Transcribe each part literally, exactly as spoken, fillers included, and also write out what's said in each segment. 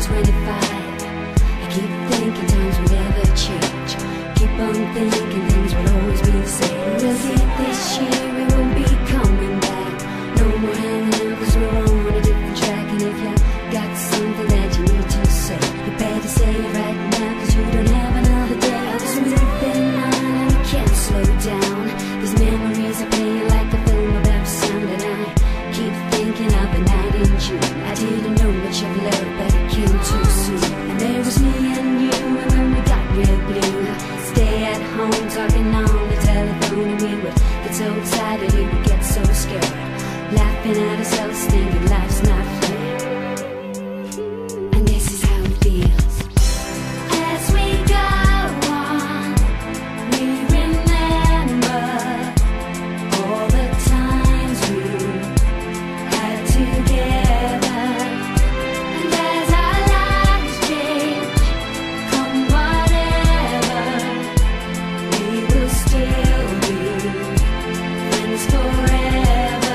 twenty-five. I keep thinking times will never change. Keep on thinking things will always be the same. We'll see this year, we won't be coming back. No more hanging out, cause we're on a different track. And if you got something that you need to say, you better say it right now, cause you don't have another day. I was moving on and I can't slow down. These memories are playing like a film about sound. And I keep thinking of the night in June. I didn't know much of love, but it came too soon. And there was me and you, and when we got real blue, stay at home talking on the telephone. And we would get so excited, we would get so scared, laughing at ourselves, thinking life's not fair. And this is how it feels. As we go on, we remember all the times we had together. And as our lives change, come whatever, we will still be friends forever.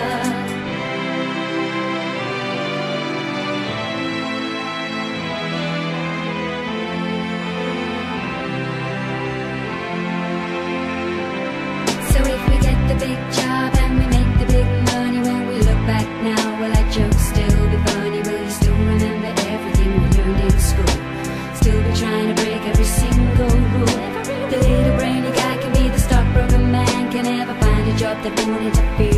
So if we get the big job and we make the big money, when we look back now, will our jokes still be funny? Will you still remember everything we learned in school? Still be trying to break every single rule? The little brainy guy can be the stockbroker man, can never find a job that won't interfere